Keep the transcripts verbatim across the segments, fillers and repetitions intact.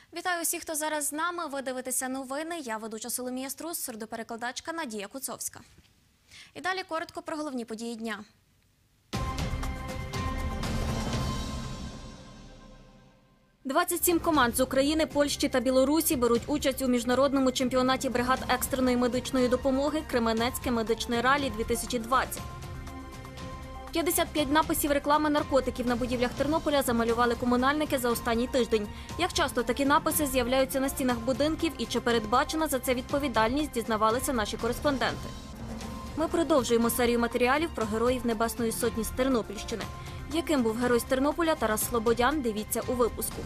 Вітаю усіх, хто зараз з нами. Ви дивитеся новини. Я ведуча Соломія Струс, сурдоперекладачка Надія Куцовська. І далі коротко про головні події дня. двадцять сім команд з України, Польщі та Білорусі беруть участь у міжнародному чемпіонаті бригад екстреної медичної допомоги «Кременецьке медичне ралі-дві тисячі двадцять». п'ятдесят п'ять написів реклами наркотиків на будівлях Тернополя замалювали комунальники за останній тиждень. Як часто такі написи з'являються на стінах будинків і чи передбачена за це відповідальність, дізнавалися наші кореспонденти. Ми продовжуємо серію матеріалів про героїв Небесної Сотні з Тернопільщини. Яким був герой з Тернополя Тарас Слободян, дивіться у випуску.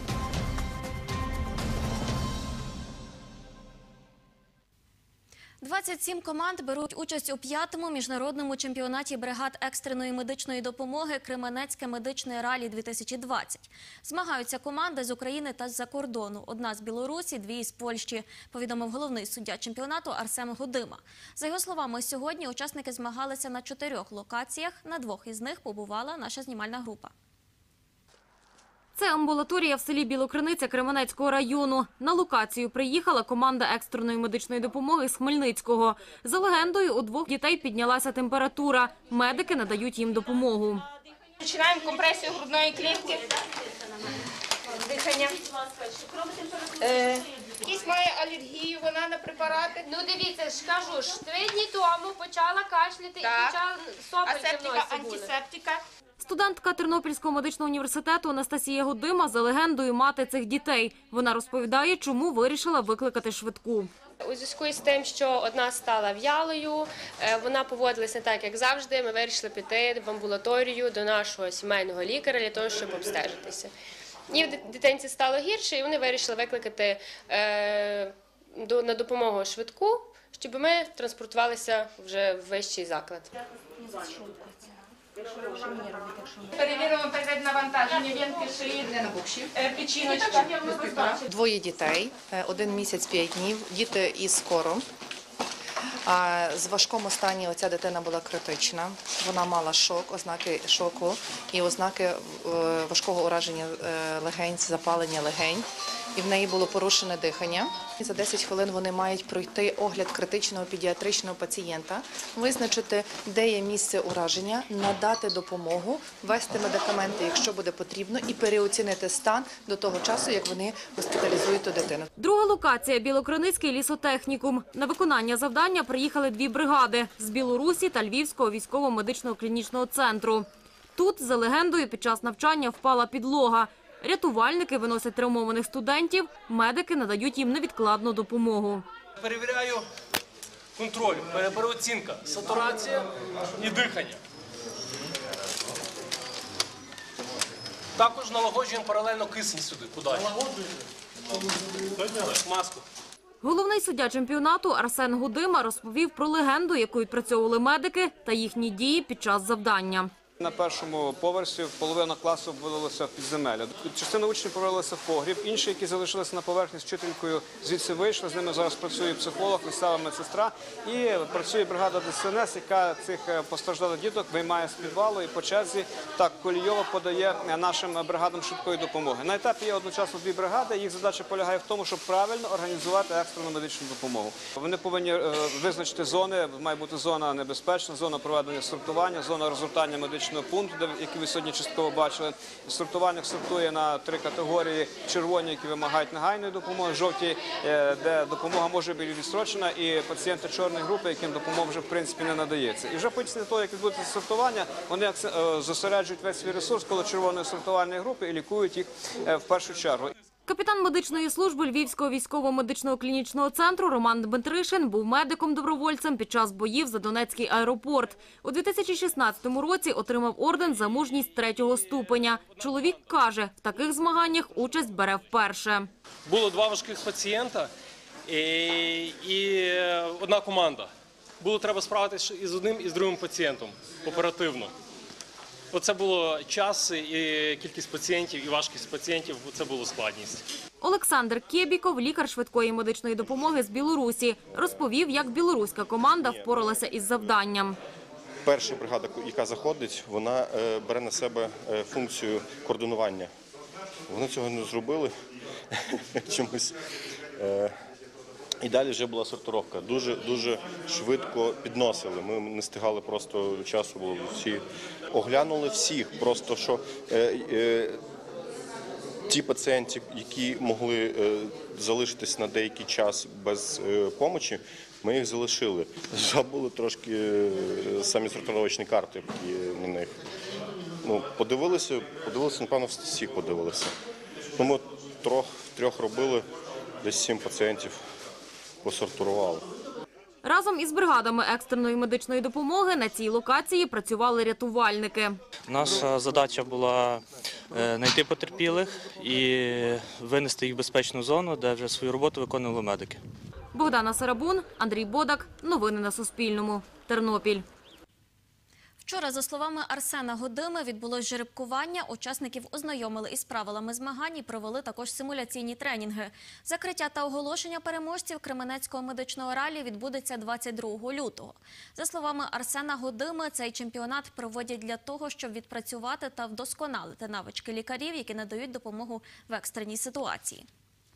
двадцять сім команд беруть участь у п'ятому міжнародному чемпіонаті бригад екстреної медичної допомоги «Кременецьке медичне ралі-дві тисячі двадцять». Змагаються команди з України та з-за кордону. Одна з Білорусі, дві із Польщі, повідомив головний суддя чемпіонату Арсен Гудима. За його словами, сьогодні учасники змагалися на чотирьох локаціях, на двох із них побувала наша знімальна група. Це амбулаторія в селі Білокриниця Кременецького району. На локацію приїхала команда екстреної медичної допомоги з Хмельницького. За легендою, у двох дітей піднялася температура. Медики надають їм допомогу. Починаємо компресію грудної клітки. Дихання. Е, Якісь має алергію, вона на препарати. Ну дивіться, ж кажу, ж три дні тому почала кашляти Так. і почала сопельки в Асептика, носі були. антисептика. Студентка Тернопільського медичного університету Анастасія Гудима за легендою мати цих дітей. Вона розповідає, чому вирішила викликати швидку. У зв'язку з тим, що одна стала в'ялою, е, вона поводилася не так, як завжди, ми вирішили піти в амбулаторію до нашого сімейного лікаря для того, щоб обстежитися. І в дитинці стало гірше, і вони вирішили викликати е, до, на допомогу швидку, щоб ми транспортувалися вже в вищий заклад. Перевіримо перед навантаження вінки шиї, е, печіночка. Двоє дітей, один місяць, п'ять днів, діти із кором. А з важкому стані оця дитина була критична. Вона мала шок, ознаки шоку і ознаки важкого ураження легень, запалення легень. І в неї було порушене дихання. За десять хвилин вони мають пройти огляд критичного педіатричного пацієнта, визначити, де є місце ураження, надати допомогу, ввести медикаменти, якщо буде потрібно, і переоцінити стан до того часу, як вони госпіталізують ту дитину. Друга локація – Білокриницький лісотехнікум. На виконання завдання приїхали дві бригади – з Білорусі та Львівського військово-медичного клінічного центру. Тут, за легендою, під час навчання впала підлога. Рятувальники виносять травмованих студентів, медики надають їм невідкладну допомогу. Перевіряю контроль, переоцінка, сатурація і дихання. Також налагоджуємо паралельно кисень сюди, подалі. Маску. Головний суддя чемпіонату Арсен Гудима розповів про легенду, яку відпрацьовували медики та їхні дії під час завдання. На першому поверсі половина класу ввалилася в підземелля. Частина учнів провалилася в погріб, інші, які залишилися на поверхні з вчителькою, звідси вийшли. З ними зараз працює психолог, місцева медсестра і працює бригада Де Ес Ен Ес, яка цих постраждалих діток виймає з підвалу і по черзі так кольйово подає нашим бригадам швидкої допомоги. На етапі є одночасно дві бригади, їх задача полягає в тому, щоб правильно організувати екстрену медичну допомогу. Вони повинні визначити зони, має бути зона небезпечна, зона проведення сортування, зона розгортання медичної пункту, який ви сьогодні частково бачили. Сортування сортує на три категорії: червоні, які вимагають негайної допомоги, жовті, де допомога може бути відстрочена, і пацієнти чорної групи, яким допомога вже в принципі не надається. І вже після того, як відбудеться сортування, вони зосереджують весь свій ресурс коло червоної сортувальної групи і лікують їх в першу чергу. Капітан медичної служби Львівського військово-медичного клінічного центру Роман Дмитришин був медиком-добровольцем під час боїв за Донецький аеропорт. У дві тисячі шістнадцятому році отримав орден за мужність третього ступеня. Чоловік каже, в таких змаганнях участь бере вперше. Було два важких пацієнта і, і одна команда. Було треба справитися із одним і з другим пацієнтом оперативно. Оце було час і кількість пацієнтів, і важкість пацієнтів, це було складність. Олександр Кєбіков, лікар швидкої медичної допомоги з Білорусі, розповів, як білоруська команда впоралася із завданням. Перша бригада, яка заходить, вона бере на себе функцію координування. Вони цього не зробили. чомусь. Е, І далі вже була сортировка. Дуже, дуже швидко підносили. Ми не встигали просто часу, було всі. Оглянули всіх, просто що е, е, ті пацієнти, які могли е, залишитись на деякий час без е, помочі, ми їх залишили. Забули трошки е, самі сортировочні карти які на них. Ну, подивилися, подивилися, напевно, всіх подивилися. Ну, ми трьох, трьох робили, десь сім пацієнтів посортували. Разом із бригадами екстреної медичної допомоги на цій локації працювали рятувальники. Наша задача була знайти потерпілих і винести їх в безпечну зону, де вже свою роботу виконували медики. Богдана Сарабун, Андрій Бодак. Новини на Суспільному. Тернопіль. Вчора, за словами Арсена Годими, відбулось жеребкування. Учасників ознайомили із правилами змагань і провели також симуляційні тренінги. Закриття та оголошення переможців Кременецького медичного ралі відбудеться двадцять другого лютого. За словами Арсена Годими, цей чемпіонат проводять для того, щоб відпрацювати та вдосконалити навички лікарів, які надають допомогу в екстреній ситуації.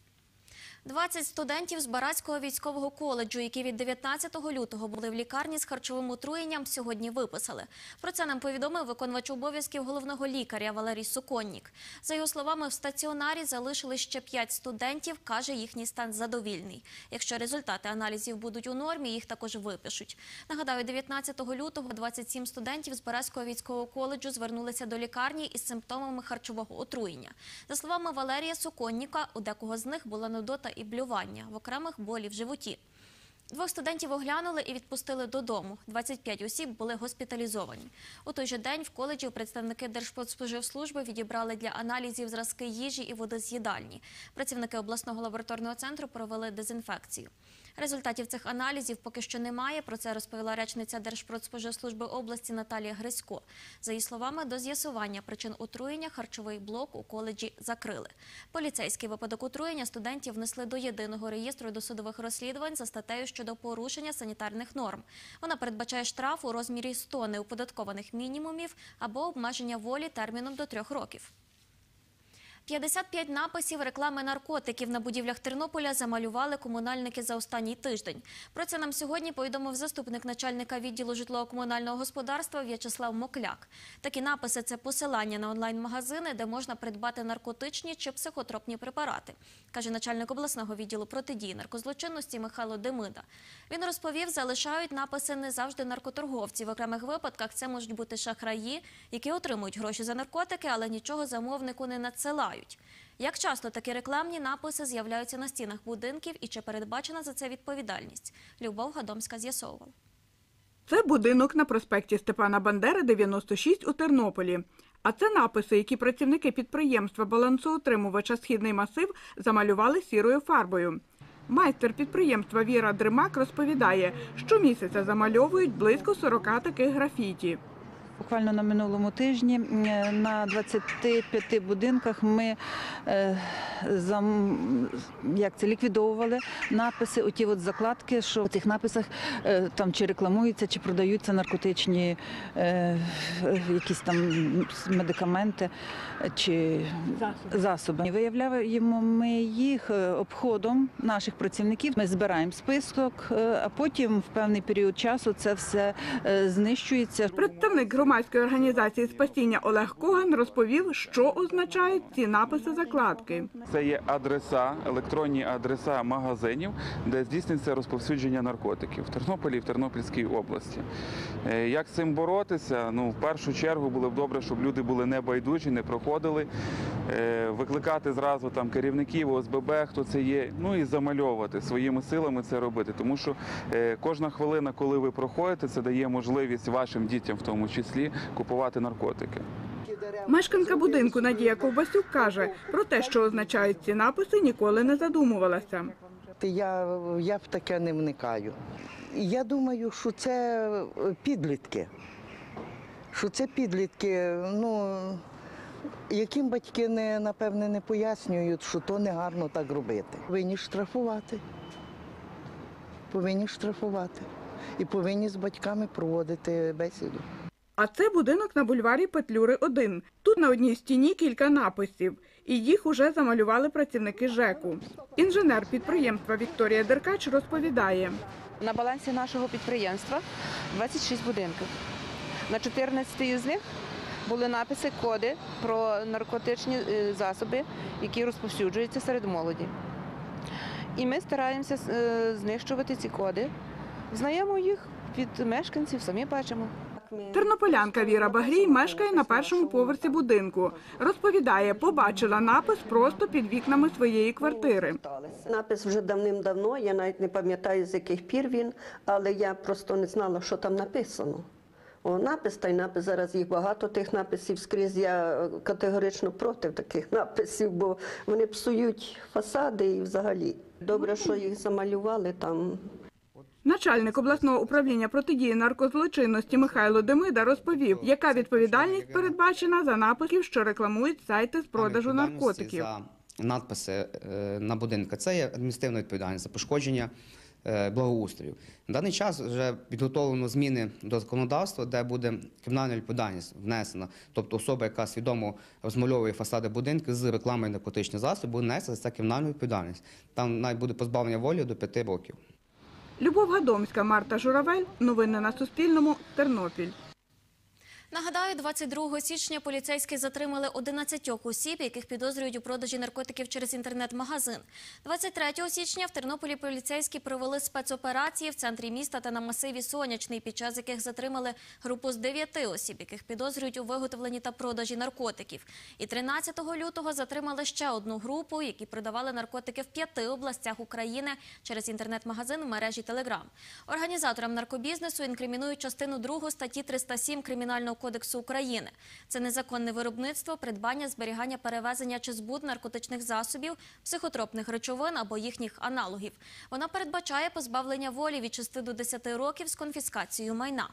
двадцять студентів з Барацького військового коледжу, які від дев'ятнадцятого лютого були в лікарні з харчовим отруєнням, сьогодні виписали. Про це нам повідомив виконувач обов'язків головного лікаря Валерій Суконнік. За його словами, в стаціонарі залишили ще п'ять студентів, каже, їхній стан задовільний. Якщо результати аналізів будуть у нормі, їх також випишуть. Нагадаю, дев'ятнадцятого лютого двадцять сім студентів з Барацького військового коледжу звернулися до лікарні із симптомами харчового отруєння. За словами Валерія Суконніка, у декого з них була нудота і блювання, в окремих болі в животі. Двох студентів оглянули і відпустили додому. двадцять п'ять осіб були госпіталізовані. У той же день в коледжі представники Держпродспоживслужби відібрали для аналізів зразки їжі і води з їдальні. Працівники обласного лабораторного центру провели дезінфекцію. Результатів цих аналізів поки що немає, про це розповіла речниця Держпродспоживслужби області Наталія Грисько. За її словами, до з'ясування причин отруєння харчовий блок у коледжі закрили. Поліцейський випадок отруєння студентів внесли до єдиного реєстру досудових розслідувань за статтею щодо порушення санітарних норм. Вона передбачає штраф у розмірі сто неоподаткованих мінімумів або обмеження волі терміном до трьох років. п'ятдесят п'ять написів реклами наркотиків на будівлях Тернополя замалювали комунальники за останній тиждень. Про це нам сьогодні повідомив заступник начальника відділу житлово-комунального господарства В'ячеслав Мокляк. Такі написи – це посилання на онлайн-магазини, де можна придбати наркотичні чи психотропні препарати, каже начальник обласного відділу протидії наркозлочинності Михайло Демида. Він розповів, залишають написи не завжди наркоторговці. В окремих випадках це можуть бути шахраї, які отримують гроші за наркотики, але нічого замовнику не надсилають. Як часто такі рекламні написи з'являються на стінах будинків і чи передбачена за це відповідальність? Любов Гадомська з'ясовувала. Це будинок на проспекті Степана Бандери, дев'яносто шість у Тернополі. А це написи, які працівники підприємства балансоутримувача «Східний масив» замалювали сірою фарбою. Майстер підприємства Віра Дримак розповідає, що місяця замальовують близько сорока таких графіті. Буквально на минулому тижні на двадцяти п'яти будинках ми е, зам, як це, ліквідовували написи, оті от закладки, що в цих написах е, там чи рекламуються, чи продаються наркотичні е, якісь там медикаменти чи засоби. засоби. Виявляємо ми їх обходом наших працівників. Ми збираємо список, а потім в певний період часу це все е, знищується. Представник громадської організації «Спасіння» Олег Коган розповів, що означають ці написи-закладки. Це є адреса, електронні адреса магазинів, де здійснюється розповсюдження наркотиків в Тернополі і в Тернопільській області. Як з цим боротися? Ну, в першу чергу було б добре, щоб люди були не байдужі, не проходили, викликати зразу там керівників О С Б Б, хто це є, ну і замальовувати, своїми силами це робити. Тому що кожна хвилина, коли ви проходите, це дає можливість вашим дітям в тому числі купувати наркотики. Мешканка будинку Надія Ковбасюк каже, про те, що означають ці написи, ніколи не задумувалася. Я, я в таке не вникаю. Я думаю, що це підлітки. Що це підлітки, ну, яким батьки, не, напевне, не пояснюють, що то не гарно так робити. Повинні штрафувати. Повинні штрафувати. І повинні з батьками проводити бесіду. А це будинок на бульварі Петлюри один. Тут на одній стіні кілька написів. І їх уже замалювали працівники ЖЕКу. Інженер підприємства Вікторія Деркач розповідає. На балансі нашого підприємства двадцять шість будинків. На чотирнадцяти з них були написи, коди про наркотичні засоби, які розповсюджуються серед молоді. І ми стараємося знищувати ці коди. Знаємо їх від мешканців, самі бачимо. Тернополянка Віра Багрій мешкає на першому поверсі будинку. Розповідає, побачила напис просто під вікнами своєї квартири. Напис вже давним-давно, я навіть не пам'ятаю, з яких пір він, але я просто не знала, що там написано. О, напис та й напис, зараз їх багато тих написів скрізь, я категорично проти таких написів, бо вони псують фасади і взагалі. Добре, що їх замалювали там. Начальник обласного управління протидії наркозлочинності Михайло Демида розповів, яка відповідальність передбачена за написів, що рекламують сайти з продажу наркотиків. За надписи на будинку це є адміністративна відповідальність за пошкодження благоустрою. На даний час вже підготовлено зміни до законодавства, де буде кримінальна відповідальність внесена. Тобто особа, яка свідомо розмальовує фасади будинку з рекламою наркотичних засобів, буде нести за це кримінальну відповідальність. Там навіть буде позбавлення волі до п'яти років. Любов Гадомська, Марта Журавель. Новини на Суспільному. Тернопіль. Нагадаю, двадцять другого січня поліцейські затримали одинадцять осіб, яких підозрюють у продажі наркотиків через інтернет-магазин. двадцять третього січня в Тернополі поліцейські провели спецоперації в центрі міста та на масиві Сонячний, під час яких затримали групу з дев'яти осіб, яких підозрюють у виготовленні та продажі наркотиків. І тринадцятого лютого затримали ще одну групу, які продавали наркотики в п'яти областях України через інтернет-магазин в мережі Телеграм. Організаторам наркобізнесу інкримінують частину другу статті триста сім Кримінального Кодексу України. Це незаконне виробництво, придбання, зберігання, перевезення чи збут наркотичних засобів, психотропних речовин або їхніх аналогів. Вона передбачає позбавлення волі від шести до десяти років з конфіскацією майна.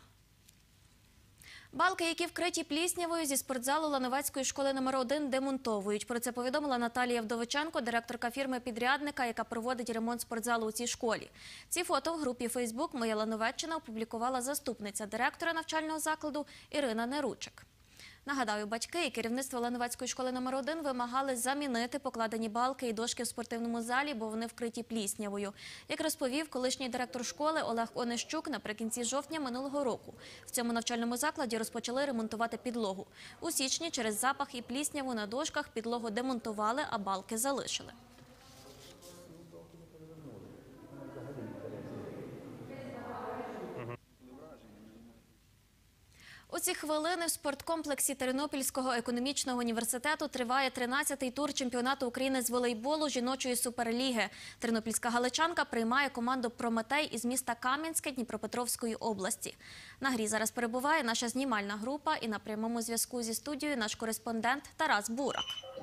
Балки, які вкриті пліснявою, зі спортзалу Лановецької школи номер один демонтовують. Про це повідомила Наталія Вдовиченко, директорка фірми-підрядника, яка проводить ремонт спортзалу у цій школі. Ці фото в групі «Фейсбук. Моя Лановеччина» опублікувала заступниця директора навчального закладу Ірина Неручик. Нагадаю, батьки і керівництво Лановецької школи номер один вимагали замінити покладені балки і дошки в спортивному залі, бо вони вкриті пліснявою. Як розповів колишній директор школи Олег Онищук, наприкінці жовтня минулого року в цьому навчальному закладі розпочали ремонтувати підлогу. У січні через запах і плісняву на дошках підлогу демонтували, а балки залишили. У ці хвилини в спорткомплексі Тернопільського економічного університету триває тринадцятий тур чемпіонату України з волейболу жіночої суперліги. Тернопільська галичанка приймає команду «Прометей» із міста Кам'янське Дніпропетровської області. На грі зараз перебуває наша знімальна група і на прямому зв'язку зі студією наш кореспондент Тарас Бурак.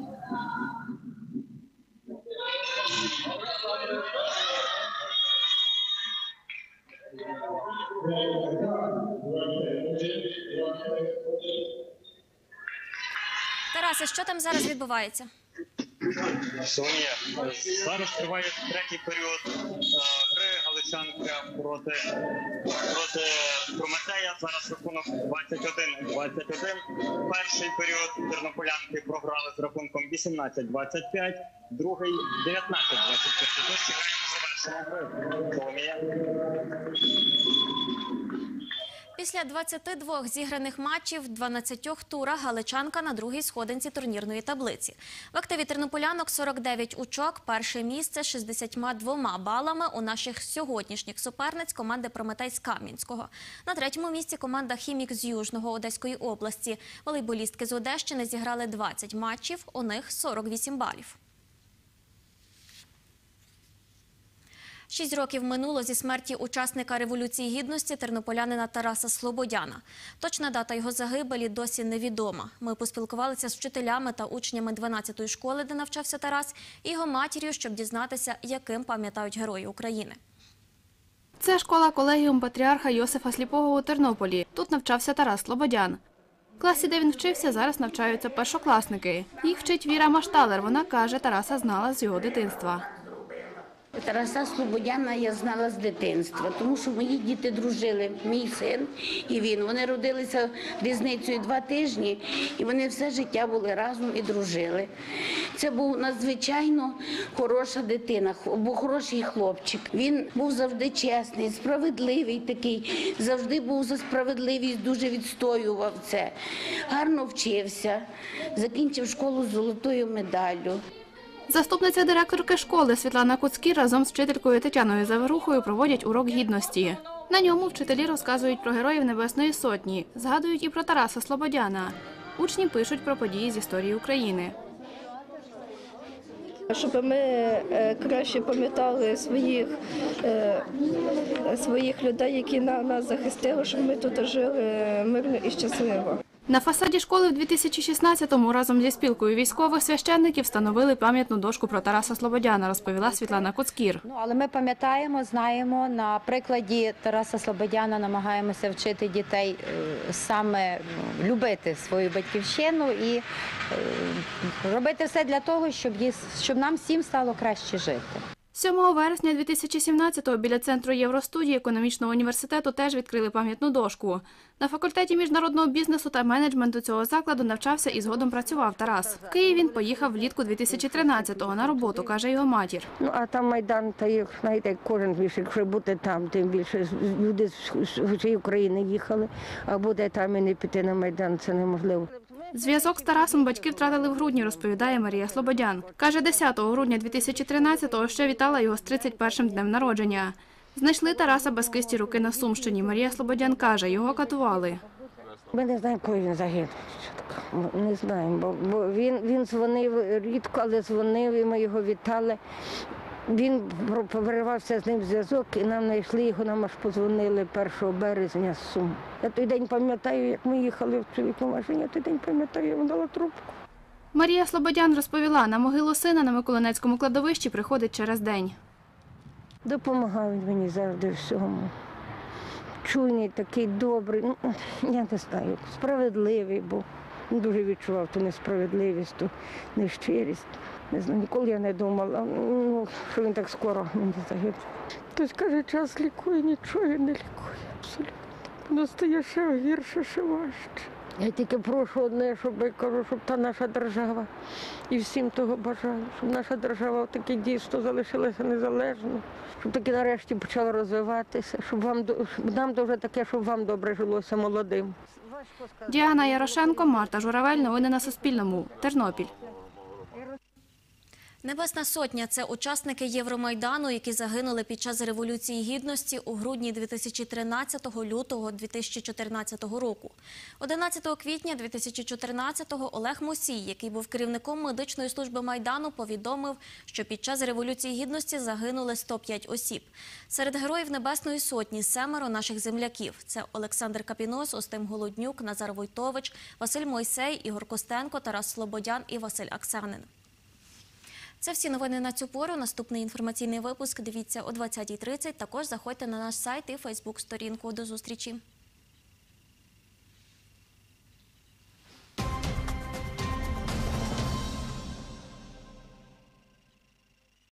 Тарасе, що там зараз відбувається? Соня, зараз триває третій період гри галичанка проти, проти Прометея. Зараз рахунок двадцять один двадцять один. Перший період тернополянки програли з рахунком вісімнадцять двадцять п'ять, другий дев'ятнадцять двадцять п'ять. Тож чекаємо завершення гри. Соломія. Після двадцяти двох зіграних матчів в дванадцятьох турах галичанка на другій сходинці турнірної таблиці. В активі тернополянок сорок дев'ять очок, перше місце з шістдесятьма двома балами у наших сьогоднішніх суперниць команди «Прометей» з Кам'янського. На третьому місці команда «Хімік» з Южного Одеської області. Волейболістки з Одещини зіграли двадцять матчів, у них сорок вісім балів. Шість років минуло зі смерті учасника Революції Гідності тернополянина Тараса Слободяна. Точна дата його загибелі досі невідома. Ми поспілкувалися з вчителями та учнями дванадцятої школи, де навчався Тарас, і його матір'ю, щоб дізнатися, яким пам'ятають герої України. Це школа-колегіум патріарха Йосифа Сліпого у Тернополі. Тут навчався Тарас Слободян. В класі, де він вчився, зараз навчаються першокласники. Їх вчить Віра Машталер. Вона каже, Тараса знала з його дитинства. Тараса Слободяна я знала з дитинства, тому що мої діти дружили, мій син і він. Вони родилися різницею два тижні, і вони все життя були разом і дружили. Це був надзвичайно хороша дитина, був хороший хлопчик. Він був завжди чесний, справедливий такий, завжди був за справедливість, дуже відстоював це. Гарно вчився, закінчив школу з золотою медаллю. Заступниця директорки школи Світлана Куцкір разом з вчителькою Тетяною Заверухою проводять урок гідності. На ньому вчителі розказують про героїв Небесної Сотні, згадують і про Тараса Слободяна. Учні пишуть про події з історії України. Щоб ми краще пам'ятали своїх, своїх людей, які нас захистили, щоб ми тут жили мирно і щасливо. На фасаді школи в дві тисячі шістнадцятому разом зі спілкою військових священників встановили пам'ятну дошку про Тараса Слободяна, розповіла Світлана Куцкір. Ну, але ми пам'ятаємо, знаємо, на прикладі Тараса Слободяна намагаємося вчити дітей саме любити свою батьківщину і робити все для того, щоб, щоб нам всім стало краще жити. сьомого вересня дві тисячі сімнадцятого біля центру Євростудії економічного університету теж відкрили пам'ятну дошку. На факультеті міжнародного бізнесу та менеджменту цього закладу навчався і згодом працював Тарас. В Київ він поїхав влітку дві тисячі тринадцятого на роботу, каже його матір. Ну, а там Майдан, та їх, знаєте, кожен більше, якщо бути там, тим більше люди з усієї України їхали, а буде там і не піти на Майдан, це неможливо. Зв'язок з Тарасом батьки втратили в грудні, розповідає Марія Слободян. Каже, десятого грудня дві тисячі тринадцятого ще вітала його з тридцять першим днем народження. Знайшли Тараса без кисті руки на Сумщині. Марія Слободян каже, його катували. Ми не знаємо, коли він загинув. Не знаємо, бо, бо він, він дзвонив рідко, але дзвонив, і ми його вітали. Він повиривався з ним зв'язок, і нам знайшли його, нам аж подзвонили першого березня з Сум. Я той день пам'ятаю, як ми їхали в чоловіку машині, я той день пам'ятаю, я дала трубку. Марія Слободян розповіла, на могилу сина на Миколинецькому кладовищі приходить через день. Допомагають мені завжди всьому. Чуйний, такий добрий, ну, я не знаю, справедливий був. Дуже відчував ту несправедливість, ту нещирість. Не знаю, ніколи я не думала, ну, що він так скоро мені загинув. Хтось каже, час лікує, нічого не лікує, абсолютно. Воно стає ще гірше, ще важче. Я тільки прошу одне, щоб я кажу, щоб та наша держава, і всім того бажаю, щоб наша держава таки дійсно залишилася незалежною, щоб таки нарешті почала розвиватися, щоб вам щоб нам дуже таке, щоб вам добре жилося молодим. Діана Ярошенко, Марта Журавель. Новини на Суспільному. Тернопіль. Небесна Сотня – це учасники Євромайдану, які загинули під час Революції Гідності у грудні дві тисячі тринадцятого – лютого дві тисячі чотирнадцятого року. одинадцятого квітня дві тисячі чотирнадцятого Олег Мусій, який був керівником медичної служби Майдану, повідомив, що під час Революції Гідності загинули сто п'ять осіб. Серед героїв Небесної Сотні – семеро наших земляків. Це Олександр Капінос, Устим Голоднюк, Назар Войтович, Василь Мойсей, Ігор Костенко, Тарас Слободян і Василь Аксанин. Це всі новини на цю пору. Наступний інформаційний випуск дивіться о двадцятій тридцять. Також заходьте на наш сайт і фейсбук-сторінку. До зустрічі!